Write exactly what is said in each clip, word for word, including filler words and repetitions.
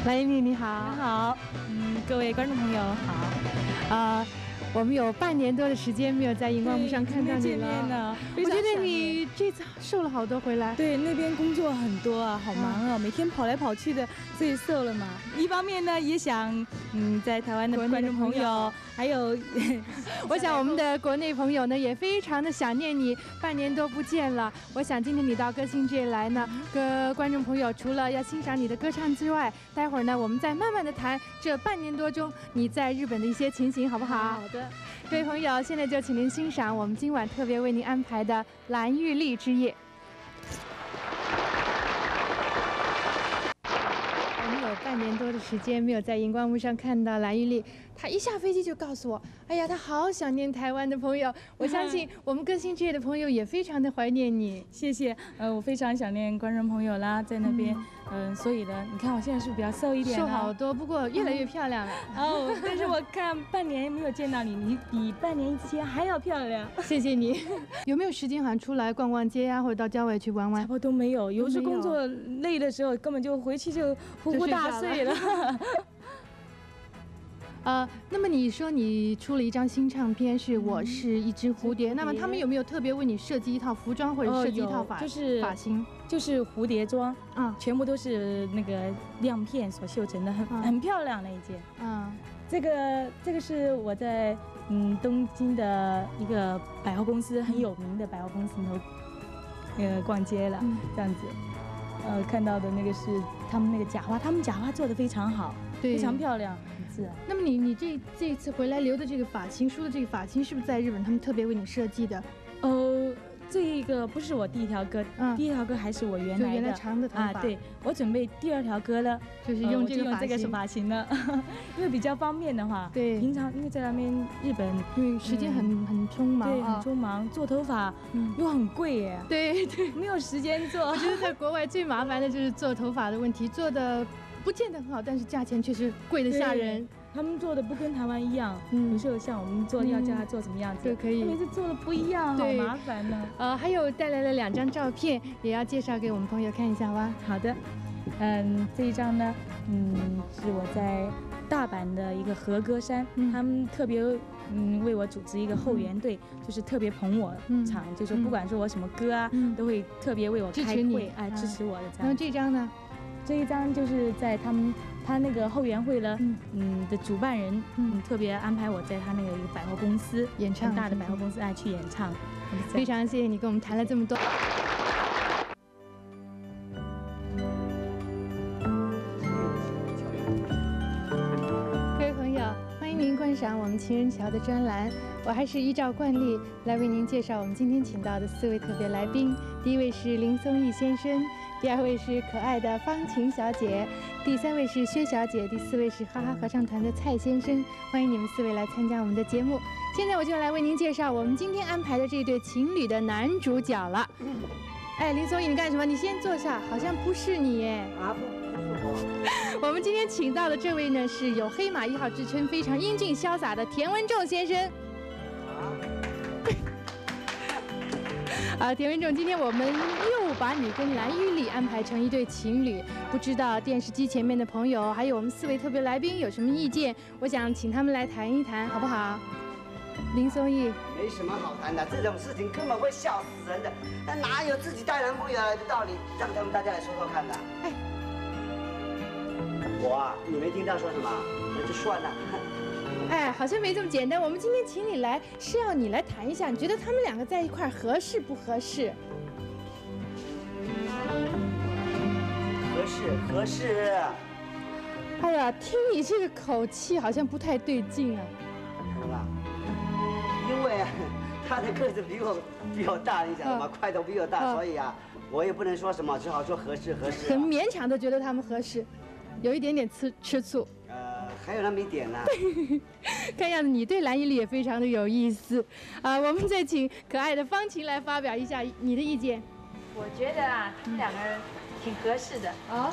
蓝玉丽你好。 你好，嗯，各位观众朋友好。 啊、呃，我们有半年多的时间没有在荧光幕上看到你了。 呢， 我觉得你这次瘦了好多回来。 对，那边工作很多啊，好忙啊，嗯、每天跑来跑去的，所以瘦了嘛。一方面呢，也想嗯，在台湾的观众朋友，还有， 我想我们的国内朋友呢也非常的想念你，半年多不见了。我想今天你到歌星这里来呢，跟观众朋友除了要欣赏你的歌唱之外，待会儿呢我们再慢慢的谈这半年多中你在日本的一些情形，好不好？ 好的。 各位朋友，现在就请您欣赏我们今晚特别为您安排的《蓝玉丽之夜》。我们有半年多的时间没有在荧光幕上看到蓝玉丽，她一下飞机就告诉我，哎呀，她好想念台湾的朋友。我相信我们歌星之夜的朋友也非常的怀念你。 谢谢，呃，我非常想念观众朋友啦，在那边。嗯嗯，所以呢，你看我现在是不是比较瘦一点？ 瘦好多，不过越来越漂亮了。 哦，但是我看半年没有见到你，你比半年之前还要漂亮。 谢谢你。有没有时间好像出来逛逛街呀、啊，或者到郊外去玩玩？ 差不多都没有，有时工作累的时候，根本就回去就呼呼大睡了。 呃，那么你说你出了一张新唱片，是我是一只蝴蝶，嗯、那么他们有没有特别为你设计一套服装或者设计一套发、哦、 就是发型？ 就是蝴蝶装，嗯，全部都是那个亮片所绣成的，很、嗯、很漂亮那一件。嗯，这个这个是我在嗯东京的一个百货公司，很有名的百货公司里头，呃逛街了，嗯、这样子，呃看到的那个是他们那个假花，他们假花做得非常好，非常漂亮。 那么你你这这次回来留的这个发型，梳的这个发型，是不是在日本他们特别为你设计的？ 呃，这个不是我第一条歌，嗯，第一条歌还是我原来的， 原来长的头发啊。对，我准备第二条歌呢， 就是用这个发型，呃、用这个发型了，因为比较方便的话。 对， 平常因为在那边日本， 因为时间很、嗯、很匆忙， 对，很匆忙，做头发又很贵耶。 对对， 没有时间做。 我觉得在国外最麻烦的就是做头发的问题，做的不见得很好，但是价钱确实贵得吓人。 他们做的不跟台湾一样，嗯，有时候像我们做要叫他做什么样子， 就可以。 每次做的不一样，好麻烦呢。 呃，还有带来了两张照片，也要介绍给我们朋友看一下吧。 好的，嗯，这一张呢，嗯，是我在大阪的一个和歌山，嗯、他们特别嗯为我组织一个后援队，嗯、就是特别捧我场，嗯、就是不管说我什么歌啊，嗯、都会特别为我开会，哎，支持我的这样。 然后这张呢？ 这一张就是在他们他那个后援会呢，嗯嗯的主办人，嗯特别安排我在他那个一个百货公司演唱， 很大的百货公司哎去演唱。 非常谢谢你跟我们谈了这么多。各位朋友，欢迎您观赏我们情人桥的专栏。我还是依照惯例来为您介绍我们今天请到的四位特别来宾。第一位是林松义先生。第二位是可爱的方晴小姐，第三位是薛小姐，第四位是哈哈合唱团的蔡先生。欢迎你们四位来参加我们的节目。现在我就来为您介绍我们今天安排的这对情侣的男主角了。哎，林松义，你干什么？你先坐下，好像不是你哎。啊，不，不是我。我们今天请到的这位呢，是有黑马一号之称、非常英俊潇洒的田文仲先生。啊，田文仲，今天我们又把你跟蓝玉丽安排成一对情侣，不知道电视机前面的朋友，还有我们四位特别来宾有什么意见？我想请他们来谈一谈，好不好？林松义， 没什么好谈的，这种事情根本会笑死人的，那哪有自己带男朋友来的道理？让他们大家来说说看的。哎，我啊，你没听到说什么？那就算了。 哎，好像没这么简单。我们今天请你来是要你来谈一下，你觉得他们两个在一块合适不合适？ 合适，合适。 哎呀，听你这个口气好像不太对劲啊。 是吧？因为他的个子比我比我大，你晓得吗？啊、块头比我大，啊、所以啊，我也不能说什么，只好说合适合适、啊。 很勉强的觉得他们合适，有一点点吃吃醋。 还有那么一点呢。 看样子你对蓝玉丽也非常的有意思啊！我们再请可爱的方晴来发表一下你的意见。 我觉得啊，他们两个人挺合适的。哦，这个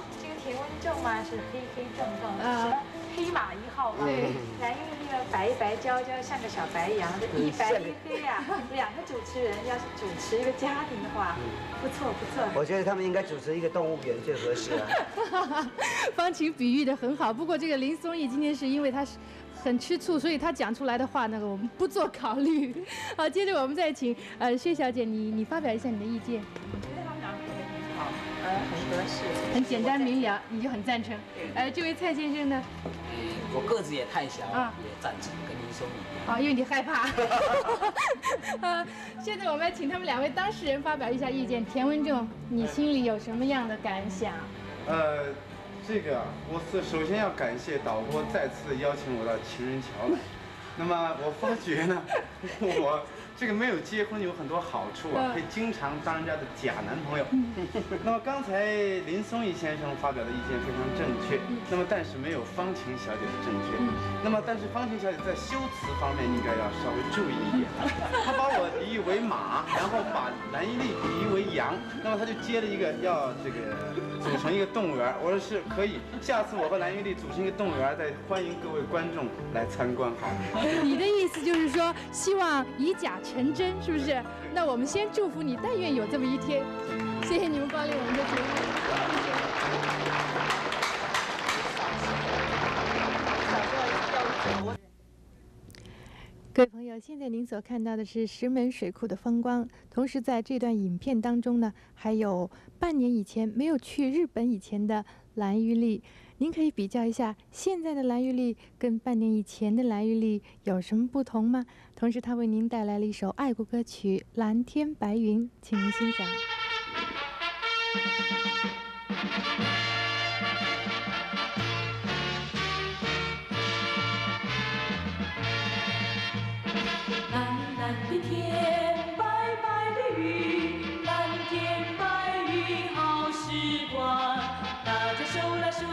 田文正嘛是黑黑正正，什么黑马一号嘛，蓝玉丽呢白白娇娇像个小白羊，这一白一黑呀，两个主持人要是主持一个家庭的话，不错不错。 我觉得他们应该主持一个动物园最合适啊。 方晴比喻的很好，不过这个林松义今天是因为他是。很吃醋，所以他讲出来的话，那个我们不做考虑。好，接着我们再请呃薛小姐，你你发表一下你的意见。 我觉得他们两个特别很好，呃，很合适， 很简单明了，你就很赞成。呃，这位蔡先生呢？ 我个子也太小，啊、也赞成跟林松义一样。 啊，因为你害怕。呃，现在我们来请他们两位当事人发表一下意见。田文正，你心里有什么样的感想？ 呃。这个啊，我是首先要感谢导播再次邀请我到情人桥来。那么我发觉呢，我这个没有结婚有很多好处啊，可以经常当人家的假男朋友。那么刚才林松义先生发表的意见非常正确，那么但是没有方晴小姐的正确。那么但是方晴小姐在修辞方面应该要稍微注意一点。她把我比喻为马，然后把蓝依丽比喻为羊，那么她就接了一个要这个组成一个动物园。我说是可以，下次我和蓝依丽组成一个动物园，再欢迎各位观众来参观好了。 你的意思就是说，希望以假成真，是不是？那我们先祝福你，但愿有这么一天。谢谢你们光临我们的节目，谢谢。各位朋友，现在您所看到的是石门水库的风光，同时在这段影片当中呢，还有半年以前没有去日本以前的蓝玉丽。您可以比较一下现在的蓝玉丽跟半年以前的蓝玉丽有什么不同吗？同时，他为您带来了一首爱国歌曲《蓝天白云》，请您欣赏。 蓝蓝的天，白白的云，蓝天白云好时光，大家手拉手。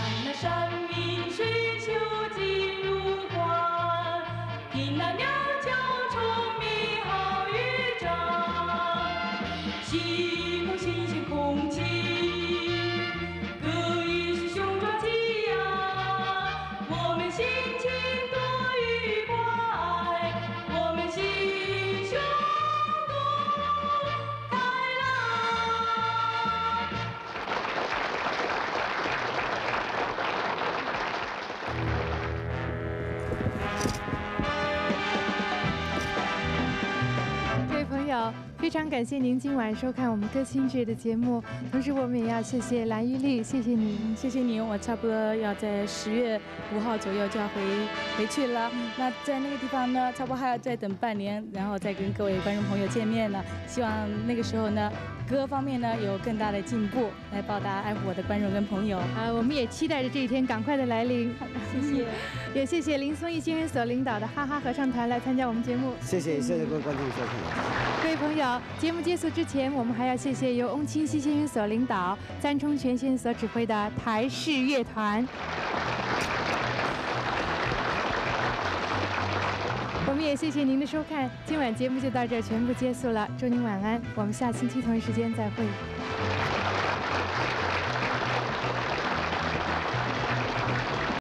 山明水秀尽如画，听那鸟叫。 常感谢您今晚收看我们歌星志的节目，同时我们也要谢谢蓝玉丽，谢谢您， 谢谢您。我差不多要在十月五号左右就要回回去了，那在那个地方呢，差不多还要再等半年，然后再跟各位观众朋友见面呢。希望那个时候呢，歌方面呢有更大的进步，来报答爱护我的观众跟朋友。 啊，我们也期待着这一天赶快的来临。 谢谢， 也谢谢林松义先生所领导的哈哈合唱团来参加我们节目。 谢谢，谢谢各位观众收看。 各位朋友，节目结束之前，我们还要谢谢由翁清溪先生所领导、詹冲全先生所指挥的台视乐团。我们也谢谢您的收看，今晚节目就到这儿全部结束了，祝您晚安，我们下星期同一时间再会。